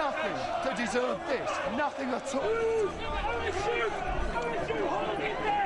nothing to deserve this. Nothing at all. Who is you holding there?